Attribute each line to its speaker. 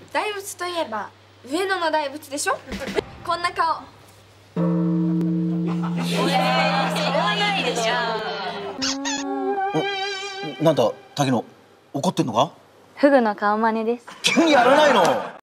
Speaker 1: 大仏といえば上野の大仏でしょ。こんな顔。
Speaker 2: なんだ滝野、怒ってんのか？
Speaker 3: フグの顔真似です。
Speaker 2: 急にやらないの。